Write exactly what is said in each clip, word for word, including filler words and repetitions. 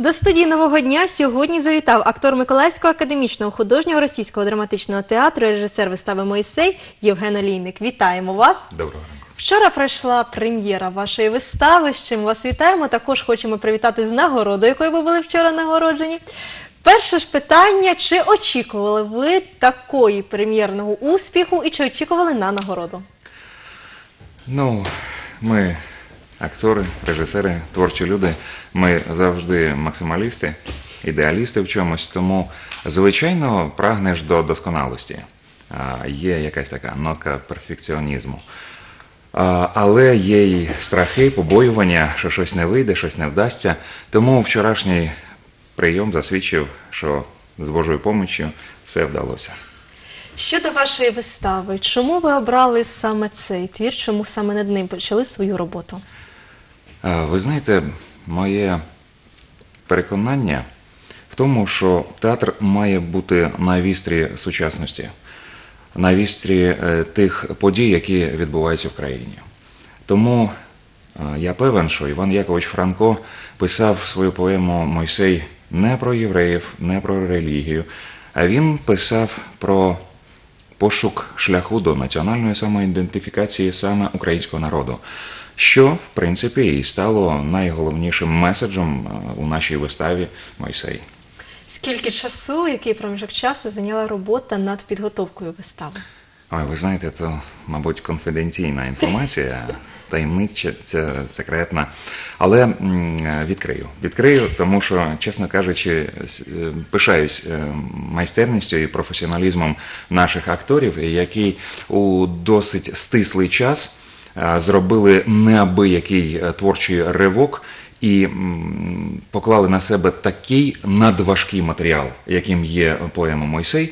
До студії «Нового дня» сьогодні завітав актор Миколаївського академічного художнього російського драматичного театру, режисер вистави «Мойсей» Євген Олійник. Вітаємо вас! Доброго ранку! Вчора пройшла прем'єра вашої вистави, з чим вас вітаємо. Також хочемо привітати з нагородою, якою ви були вчора нагороджені. Перше ж питання, чи очікували ви такої прем'єрного успіху і чи очікували на нагороду? Ну, ми актори, режисери, творчі люди, ми завжди максималісти, ідеалісти в чомусь, тому, звичайно, прагнеш до досконалості. Є якась така нотка перфекціонізму. Але є й страхи, побоювання, що щось не вийде, щось не вдасться. Тому вчорашній прийом засвідчив, що з Божою поміччю все вдалося. Щодо вашої вистави, чому ви обрали саме цей твір, чому саме над ним почали свою роботу? Ви знаєте, моє переконання в тому, що театр має бути на вістрі сучасності, на вістрі тих подій, які відбуваються в країні. Тому я певен, що Іван Якович Франко писав свою поему «Мойсей» не про євреїв, не про релігію, а він писав про пошук шляху до національної самоідентифікації саме українського народу, що, в принципі, і стало найголовнішим меседжем у нашій виставі «Мойсей». Скільки часу, який проміжок часу зайняла робота над підготовкою вистави? Ой, ви знаєте, то, мабуть, конфіденційна інформація, таємнича, це секретна. Але м, відкрию. Відкрию, тому що, чесно кажучи, пишаюсь майстерністю і професіоналізмом наших акторів, які у досить стислий час зробили неабиякий творчий ривок і м, поклали на себе такий надважкий матеріал, яким є поема «Мойсей».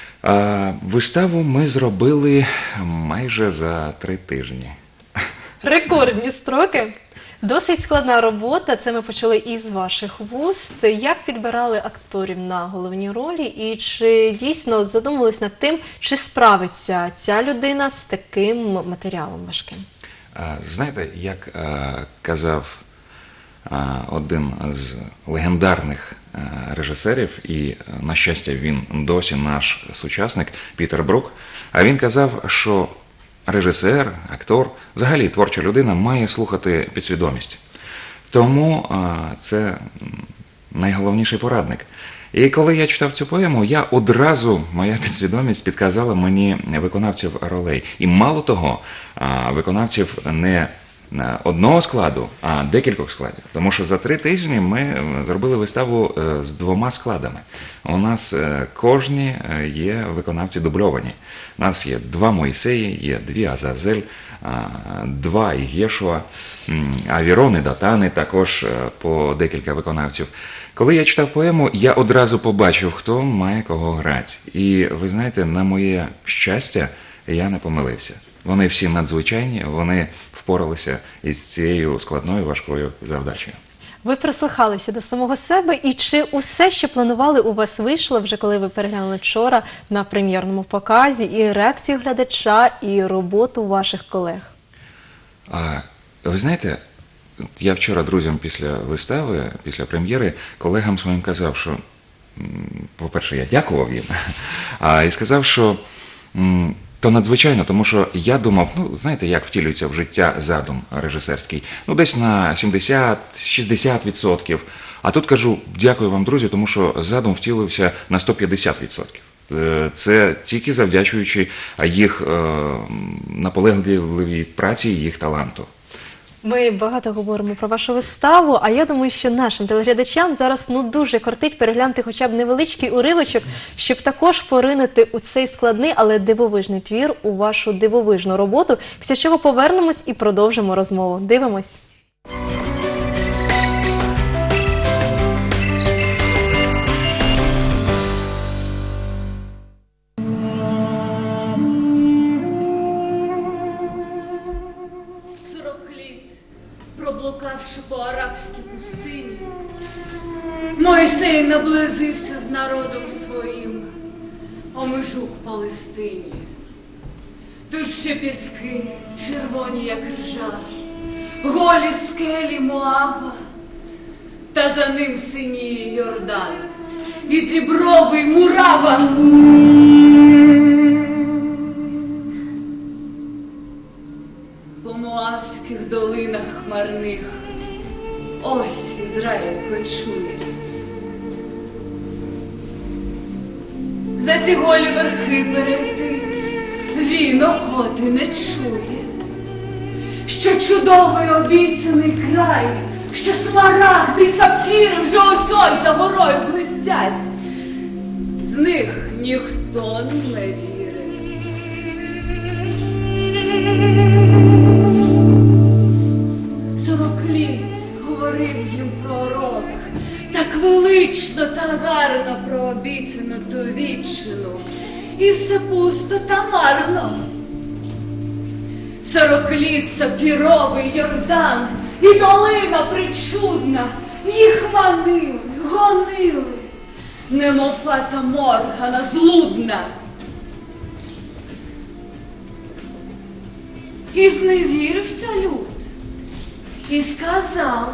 Виставу ми зробили майже за три тижні. Рекордні строки. Досить складна робота, це ми почали із ваших вуст. Як підбирали акторів на головні ролі і чи дійсно задумувались над тим, чи справиться ця людина з таким матеріалом важким? Знаєте, як казав один з легендарних режисерів, і, на щастя, він досі наш сучасник, Пітер Брук, а він казав, що режисер, актор, взагалі творча людина має слухати підсвідомість. Тому це найголовніший порадник. І коли я читав цю поему, я одразу, моя підсвідомість підказала мені виконавців ролей. І мало того, виконавців не одного складу, а декількох складів. Тому що за три тижні ми зробили виставу з двома складами. У нас кожні є виконавці дубльовані. У нас є два Мойсеї, є дві Азазель, два Єшуа, Авірон і Датани, також по декілька виконавців. Коли я читав поему, я одразу побачив, хто має кого грати. І, ви знаєте, на моє щастя, я не помилився. Вони всі надзвичайні, вони впоралися із цією складною, важкою завдачею. Ви прислухалися до самого себе, і чи усе, що планували, у вас вийшло, вже коли ви переглянули вчора на прем'єрному показі, і реакцію глядача, і роботу ваших колег? А, ви знаєте, я вчора друзям після вистави, після прем'єри, колегам своїм казав, що, по-перше, я дякував їм, а і сказав, що то надзвичайно, тому що я думав, ну, знаєте, як втілюється в життя задум режисерський, ну, десь на сімдесят-шістдесят відсотків. А тут кажу, дякую вам, друзі, тому що задум втілився на сто п'ятдесят відсотків. Це тільки завдячуючи їх наполегливій праці і їх таланту. Ми багато говоримо про вашу виставу, а я думаю, що нашим телеглядачам зараз ну дуже кортить переглянути хоча б невеличкий уривочок, щоб також поринути у цей складний, але дивовижний твір, у вашу дивовижну роботу, після чого повернемось і продовжимо розмову. Дивимось. Проблукавши по арабській пустині, Мойсей наблизився з народом своїм о межу в Палестині. Тут ще піски, червоні, як ржа, голі скелі Моаба, та за ним синіє Йордан. І дібровий Мурава. По Моавських долинах хмарних ось Ізраїль кочує. За ті голі верхи перейти він охоти не чує. Що чудовий обіцяний край, що смарагди й сапфіри вже ось-ось за горою блистять. З них ніхто не вірить. Сорок літ говорив їм пророк, так велично та гарно про обіцяну ту вітчину, і все пусто та марно. Сорок літ сапфіровий Йордан і долина причудна їх манили, гонили, немов фата Моргана злудна. І зневірився люд, і сказав: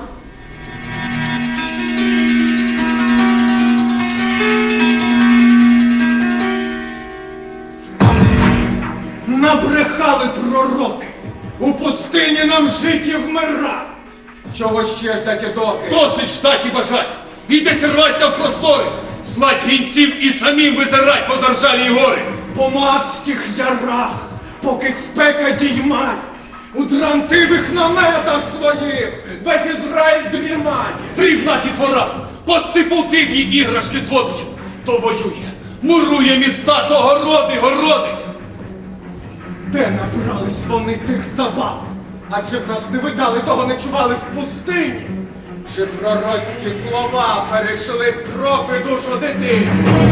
набрехали пророки, у пустині нам жить і вмирать. Чого ще ждати доки? Досить ждать і бажать, іди сірваться в простори, слать гінців і самим визирать по заржавій гори. По Моавських ярах, поки спека діймає, у дрантивих наметах своїх весь Ізраїль дрімає. Дрібна дітвора, по степу дивні іграшки зводить, то воює, мурує міста, то городи городить. Де набрались вони тих забав? Адже в нас не видали, того не чували в пустині. Чи пророцькі слова перейшли в кров і душу дитини?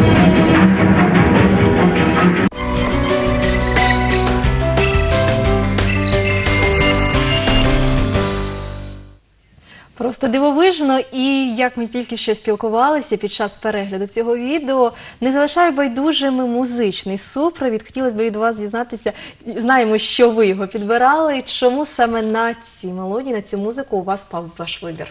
Просто дивовижно, і як ми тільки що спілкувалися під час перегляду цього відео, не залишає байдужими музичний супровід. Хотілося б від вас дізнатися, знаємо, що ви його підбирали, чому саме на ці мелодії, на цю музику у вас пав ваш вибір?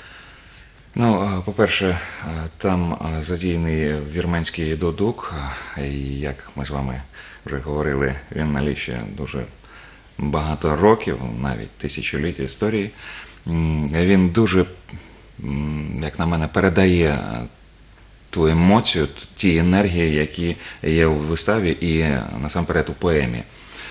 Ну, по-перше, там задіяний вірменський дудук, і як ми з вами вже говорили, він налічує дуже багато років, навіть тисячоліть історії. Він дуже, як на мене, передає ту емоцію, ті енергії, які є у виставі і насамперед у поемі.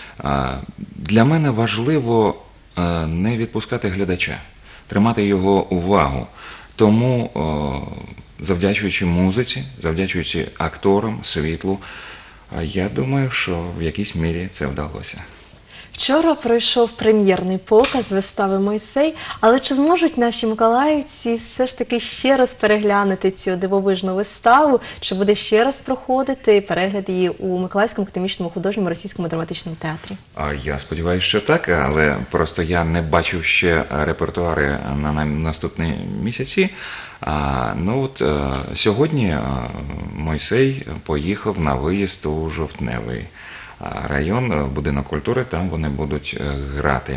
Для мене важливо не відпускати глядача, тримати його увагу. Тому, завдячуючи музиці, завдячуючи акторам, світлу, я думаю, що в якійсь мірі це вдалося. Вчора пройшов прем'єрний показ вистави «Мойсей», але чи зможуть наші миколаївці все ж таки ще раз переглянути цю дивовижну виставу, чи буде ще раз проходити перегляд її у Миколаївському академічному художньому російському драматичному театрі? А я сподіваюся, що так, але просто я не бачив ще репертуари на наступні місяці. А, ну от а, сьогодні а, Мойсей поїхав на виїзд у Жовтневий район, будинок культури, там вони будуть грати.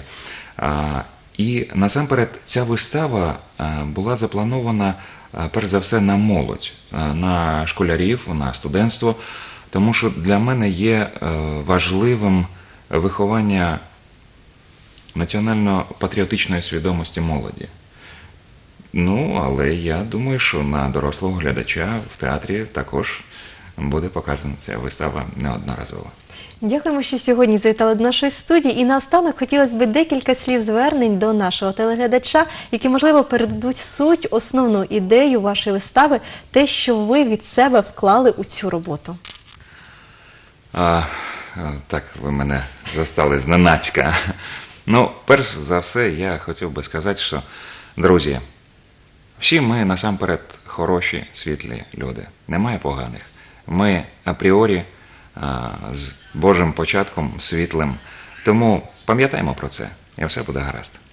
І насамперед ця вистава була запланована перш за все на молодь, на школярів, на студентство, тому що для мене є важливим виховання національно-патріотичної свідомості молоді. Ну, але я думаю, що на дорослого глядача в театрі також буде показана ця вистава неодноразово. Дякуємо, що сьогодні завітали до нашої студії. І наостанок хотілося б декілька слів звернень до нашого телеглядача, які, можливо, передадуть суть, основну ідею вашої вистави, те, що ви від себе вклали у цю роботу. А, так, ви мене застали зненацька. Ну, перш за все, я хотів би сказати, що, друзі, всі ми насамперед хороші, світлі люди. Немає поганих. Ми апріорі з Божим початком, світлим. Тому пам'ятаємо про це, і все буде гаразд.